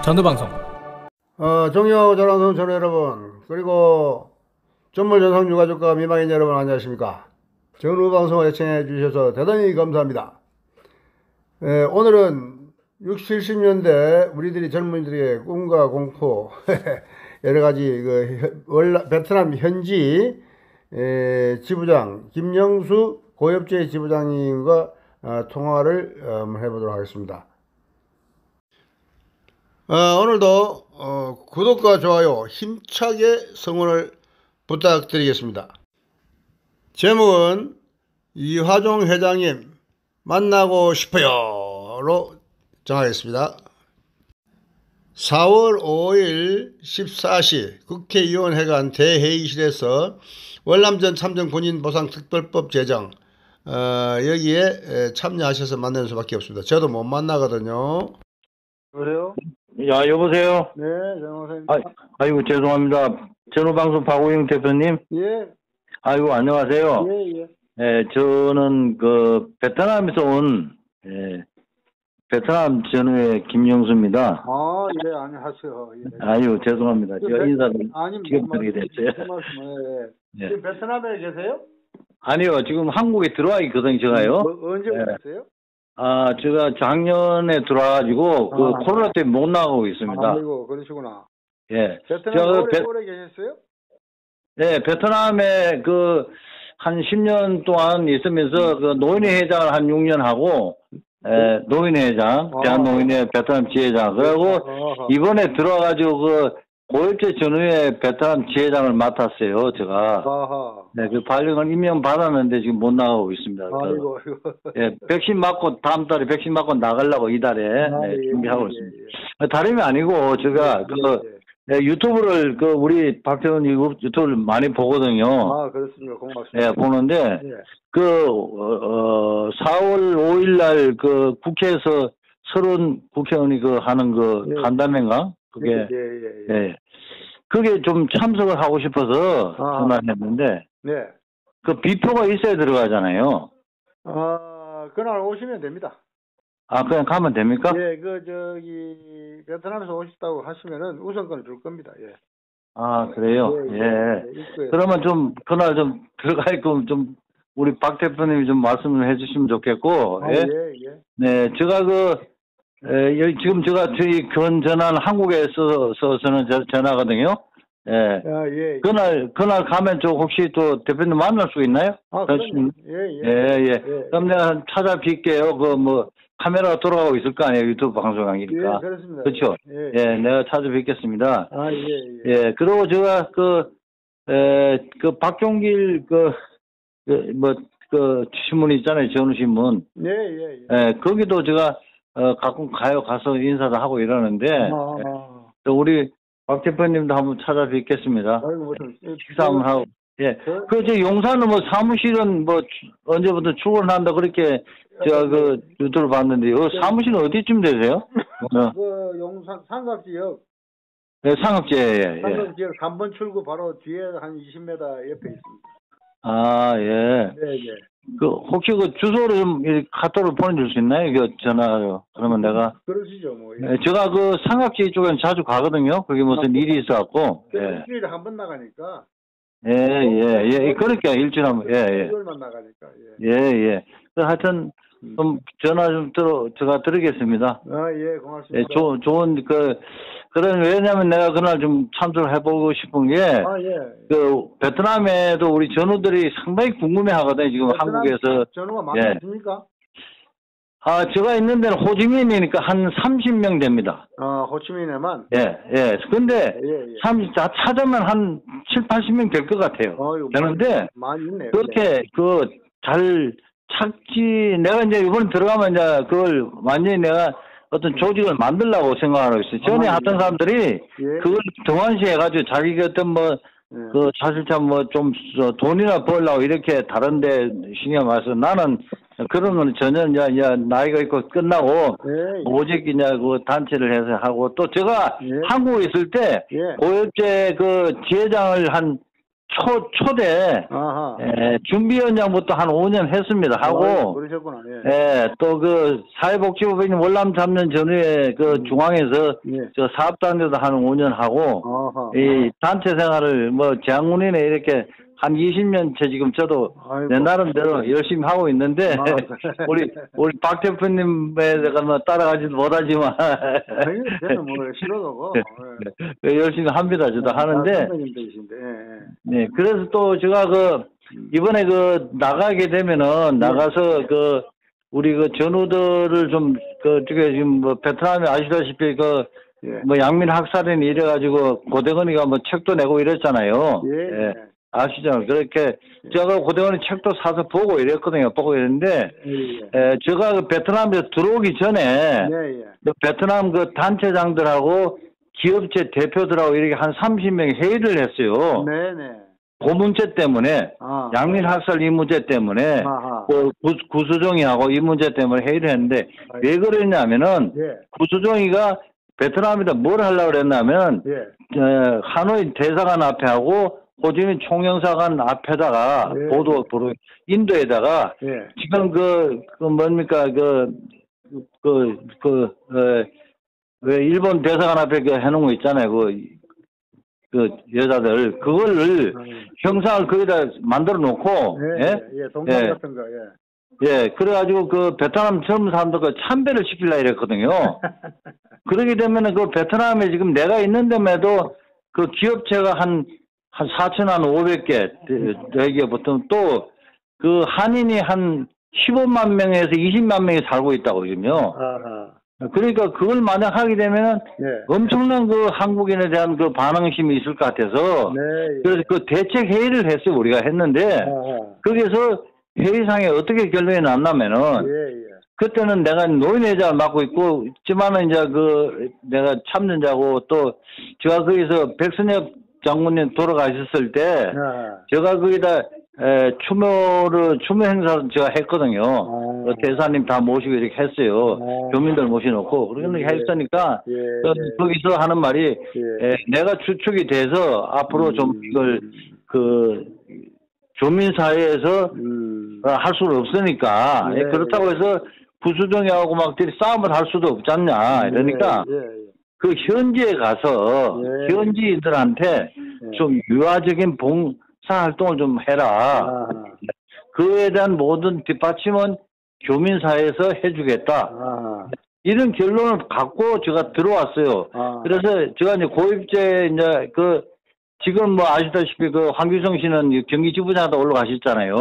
전후방송. 종료 전화송 전화 여러분, 그리고 전몰 전성 유가족과 미망인 여러분 안녕하십니까. 전후방송을 애청해 주셔서 대단히 감사합니다. 오늘은 60, 70년대 우리들이 젊은이들의 꿈과 공포 여러가지 베트남 현지 지부장 김영수 고엽제 지부장님과 통화를 해보도록 하겠습니다. 오늘도 구독과 좋아요 힘차게 성원을 부탁드리겠습니다. 제목은 이화종 회장님 만나고 싶어요로 정하겠습니다. 4월 5일 14시 국회의원회관 대회의실에서 월남전 참전 군인 보상 특별법 제정 여기에 참여하셔서 만나는 수밖에 없습니다. 저도 못 만나거든요. 그래요? 야, 여보세요? 네, 정호생. 아이고, 죄송합니다. 전후방송 박우영 대표님? 예. 아이고, 안녕하세요. 예, 예. 예, 저는 베트남에서 온, 베트남 전후의 김영수입니다. 아, 예, 안녕하세요. 예. 아유, 죄송합니다. 제가 인사를 지금 드리게 됐어요. 예. 지금 베트남에 계세요? 아니요, 지금 한국에 들어와 있거든요, 제가요. 언제 오셨어요? 제가 작년에 들어와가지고, 코로나 때문에 못 나가고 있습니다. 아이고, 그러시구나. 예. 베트남에 오래 계셨어요? 네, 베트남에 한 10년 동안 있으면서 노인회 회장을 한 6년 하고, 노인회 회장, 대한노인회 베트남 지회장. 그리고 이번에 들어와가지고 고엽제 전후에 베트남 지회장을 맡았어요, 제가. 네, 발령을 임명 받았는데 지금 못 나가고 있습니다. 아이고. 예, 백신 맞고, 다음 달에 백신 맞고 나가려고 이달에 준비하고 있습니다. 다름이 아니고, 제가 유튜브를 우리 박태원 유튜브를 많이 보거든요. 아, 그렇습니다. 고맙습니다. 예, 보는데 4월 5일 날 국회에서 서른 국회의원이 하는 간담회인가? 그게 예. 그게 좀 참석을 하고 싶어서 전화했는데 네. 비표가 있어야 들어가잖아요. 그날 오시면 됩니다. 그냥 가면 됩니까? 예, 베트남에서 오셨다고 하시면은 우선권을 줄 겁니다. 예. 그래요? 예. 그러면 그날 들어가게끔 우리 박 대표님이 말씀을 해주시면 좋겠고, 예. 네, 제가 지금 저희 전화는 한국에서는 전화거든요. 예. 그날 가면 혹시 또 대표님 만날 수 있나요? 그럼요. 예. 그럼 내가 찾아뵐게요. 카메라가 돌아가고 있을 거 아니에요. 유튜브 방송이니까. 예, 그렇습니다. 그렇죠? 예, 내가 찾아뵙겠습니다. 예. 그리고 제가 박종길 신문 있잖아요. 전후신문. 예. 거기도 제가 가끔 가서 인사도 하고 이러는데 또 우리 박 대표님도 한번 찾아뵙겠습니다. 식사 한번 하고. 예. 용산은 사무실은 언제부터 출근한다 그렇게 제가 유튜브를 봤는데, 사무실은 어디쯤 되세요? 용산 삼각지역. 네, 상업지에. 삼각지역 3번 출구 바로 뒤에 한 20m 옆에 있습니다. 예. 네. 혹시 주소를 좀 카톡으로 보내줄 수 있나요? 전화로. 그러면 내가. 그러시죠, 네, 제가 상각지 쪽에는 자주 가거든요. 거기 무슨 일이 있어갖고. 일주일에 한 번 나가니까. 예. 그러니까 일주일에 한 번. 예. 일주일만 나가니까. 예. 하여튼, 전화 제가 드리겠습니다. 예, 고맙습니다. 좋은, 왜냐면 내가 그날 좀 참석을 해보고 싶은 게, 베트남에도 우리 전우들이 상당히 궁금해 하거든요, 지금 한국에서. 전우가 많이 있습니까? 제가 있는 데는 호치민이니까 한 30명 됩니다. 호치민에만? 예. 근데, 찾으면 한 7, 80명 될 것 같아요. 되는데, 많이 있네요. 그렇게, 잘 찾지, 내가 이제 이번에 들어가면 그걸 완전히 내가 어떤 조직을 만들려고 생각하고 있어요. 전에 하던 사람들이 그걸 등한시해가지고 자기가 사실 좀 돈이나 벌려고 이렇게 다른데 신경 와서 나는 그런 건 전혀 나이가 있고 끝나고 오직 단체를 해서 하고 또 제가 한국에 있을 때 고엽제 지회장을 한 초대 아하. 준비위원장부터 한 5년 했습니다. 하고 그러셨구나. 예. 또 그 사회복지법인 월남 참전 전후에 그 중앙에서 예. 저 사업단체도 한 5년 하고 아하. 이 단체 생활을 뭐 재학문이네 이렇게 한 20년째 지금 저도 아이고. 내 나름대로 열심히 하고 있는데 아, 우리 박 대표님에 내가 뭐 따라가지도 못하지만 아니, 저는 뭐 싫어도 열심히 합니다. 저도 하는데 선생님들이신데. 예. 네 그래서 또 제가 그 이번에 그 나가게 되면은 나가서 그 우리 그 전우들을 좀 그쪽에 지금 뭐 베트남에 아시다시피 그 예. 뭐 양민 학살이니 이래가지고 고대건이가 뭐 책도 내고 이랬잖아요. 예. 아시죠? 그렇게 제가 고대건이 책도 사서 보고 이랬거든요. 보고 이랬는데 제가 그 베트남에 들어오기 전에 예. 그 베트남 그 단체장들하고 기업체 대표들하고 이렇게 한 30명이 회의를 했어요. 네네. 그 문제 때문에 아. 양민 학살 이 문제 때문에 아하. 그 구수종이하고 이 문제 때문에 회의를 했는데 왜 그랬냐면은 예. 구수종이가 베트남에다 뭘 하려고 그랬냐면 예. 하노이 대사관 앞에 하고 호지민 총영사관 앞에다가 예. 보도 인도에다가 예. 지금 그 뭡니까 왜 일본 대사관 앞에 그 해놓은 거 있잖아요. 그 여자들 그거를 형상을 거기다 만들어 놓고 예. 동상 같은 거. 예. 그래가지고 그 베트남 젊은 사람들 그 참배를 시키려 이랬거든요. 그러게 되면은 그 베트남에 지금 내가 있는 데에도 그 기업체가 한 4,500개 대기업부터 또 그 한인이 한 15만 명에서 20만 명이 살고 있다고 지금요. 아하. 그러니까 그걸 만약 하게 되면은 예. 엄청난 그 한국인에 대한 그 반응심이 있을 것 같아서 네. 그래서 그 대책 회의를 했어요. 우리가 했는데 아하. 거기서 회의상에 어떻게 결론이 났냐면은 예. 그때는 내가 노인회장을 맡고 있지만은 이제 그 내가 참전자고 또 제가 거기서 백선엽 장군님 돌아가셨을 때 아. 제가 거기다 추모 행사를 제가 했거든요. 그 대사님 다 모시고 이렇게 했어요. 교민들 모셔놓고 그렇게 했으니까 거기서 하는 말이 내가 주축이 돼서 앞으로 좀 이걸 그 교민 사회에서 할 수는 없으니까 그렇다고 해서 구수정이하고 막 싸움을 할 수도 없지 않냐 이러니까 그 현지에 가서 현지인들한테 좀 유화적인 봉사 활동을 좀 해라. 그에 대한 모든 뒷받침은 교민사회에서 해주겠다. 이런 결론을 갖고 제가 들어왔어요. 그래서 제가 이제 고입제 이제 지금 뭐 아시다시피 그 황규성 씨는 경기지부장하다 올라가셨잖아요.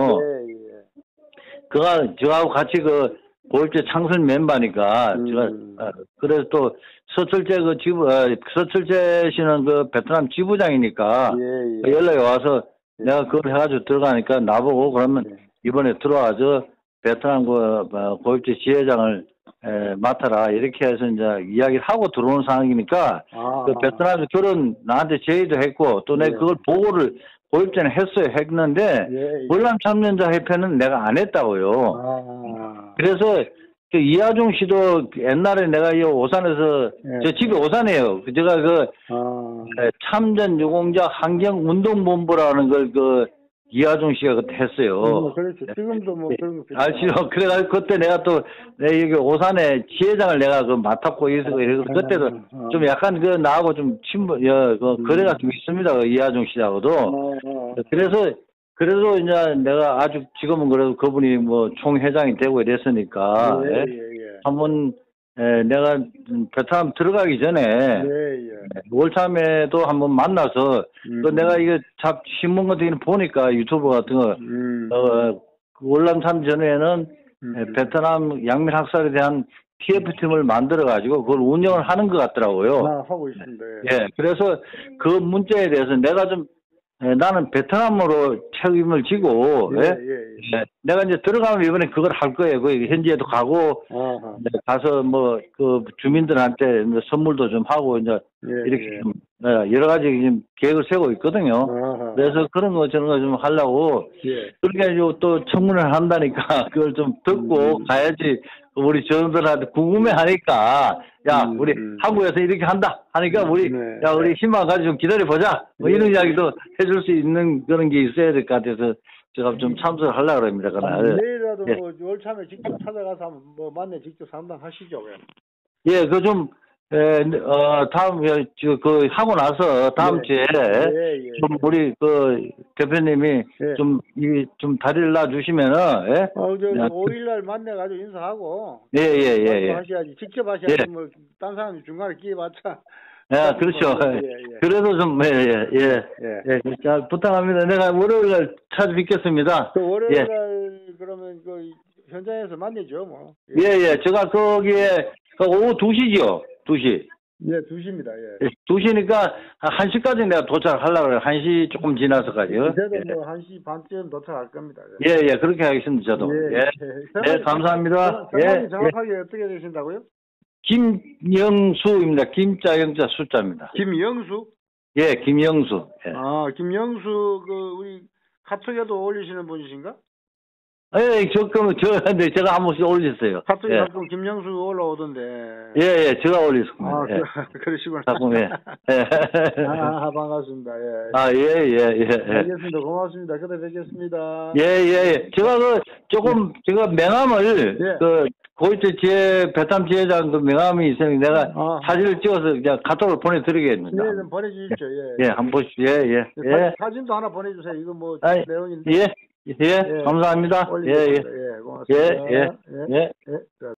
그가 저하고 같이 그 고입제 창설 멤버니까 제가 그래서 또 서철재 서철재 씨는 그 베트남 지부장이니까 연락이 와서 내가 그걸 해가지고 들어가니까 나보고 그러면 이번에 들어와서 베트남 고입제 지회장을 맡아라 이렇게 해서 이제 이야기를 하고 들어오는 상황이니까 그 베트남에서 그런 나한테 제의도 했고 또 내가 그걸 보고를 고입제는 했는데 월남 참전자 협회는 내가 안 했다고요. 그래서 그 이하중 씨도 옛날에 내가 이 오산에서 저 집이 오산이에요. 제가 참전 유공자 환경운동본부라는 걸 이하중 씨가 그때 했어요. 그렇죠. 지금도 뭐 그런 거 알죠. 그래가지고 그때 내가 또 여기 오산에 지회장을 내가 맡았고 이래서 그때도 좀 약간 나하고 좀 거래가 좀 있습니다. 이하중 씨하고도. 그래서 이제 내가 아주 지금은 그래도 그분이 뭐 총회장이 되고 이랬으니까 한번 내가 베트남 들어가기 전에 월참에도 한번 만나서 내가 이거 신문 같은 거 보니까 유튜브 같은 거 월남 참 전에는 베트남 양민 학살에 대한 TF팀을 만들어 가지고 그걸 운영을 하는 것 같더라고요. 하고 있습니다. 그래서 그 문제에 대해서 내가 좀 나는 베트남으로 책임을 지고 내가 이제 들어가면 이번에 그걸 할 거예요. 그 현지에도 가고 가서 뭐 그 주민들한테 선물도 좀 하고 이제 이렇게 좀 여러 가지 지금 계획을 세우고 있거든요. 그래서 그런 거 저런 거 좀 하려고 그렇게 해가지고 또 청문회를 한다니까 그걸 좀 듣고 가야지 우리 전원들한테 궁금해하니까 야 우리 음. 한국에서 이렇게 한다 하니까 우리 네. 야 우리 희망 가지고 좀 기다려 보자 뭐 이런 이야기도 해줄 수 있는 그런 게 있어야 될 것 같아서 제가 좀 참석을 하려고 합니다. 그날. 내일이라도 예. 뭐 6월 참에 직접 찾아가서 한번 뭐 만나 직접 상담하시죠. 왜? 예, 그 좀 다음 그 하고 나서 다음 예. 주에 예. 좀 우리 그 대표님이 예. 좀 다리를 놔 주시면은 예. 저 5일날 만나가지고 인사하고 예. 하셔야지. 직접 하셔야지. 예. 뭐 딴 사람이 중간에 끼해봤자. 예, 그렇죠. 예. 그래도 좀 예. 잘 부탁합니다. 내가 월요일날 찾아뵙겠습니다. 그 월요일날 그러면 그 현장에서 만나죠, 뭐. 예. 제가 거기에 그 오후 2시죠. 2시. 예, 2시입니다. 예. 2시니까 1시까지 내가 도착하려고 그래요. 1시 조금 지나서까지요. 저도 뭐 1시 반쯤 도착할 겁니다. 예, 그렇게 하겠습니다, 저도. 예, 감사합니다. 성함이 정확하게 어떻게 되신다고요? 김영수입니다. 김자, 영자, 숫자입니다. 김영수? 예, 김영수. 예. 아, 김영수, 우리 카톡에도 올리시는 분이신가? 예, 근데 제가 한 번씩 올렸어요. 카톡에 예. 가끔 김영수 올라오던데. 예, 제가 올렸습니다. 아, 예. 그러시구나. 가끔, 예. 반갑습니다. 예. 예. 알겠습니다. 고맙습니다. 그때 뵙겠습니다. 예. 제가 명함을, 예. 고이트 배탐 지회장 그 명함이 있으니 내가 사진을 찍어서 그냥 카톡으로 보내드리겠습니다. 네, 좀 보내주십시오. 예. 한번 보십시오. 예. 사진도 하나 보내주세요. 이거 뭐 내용인데. 감사합니다. 올리겠습니다. 예, 고맙습니다. 예. 자.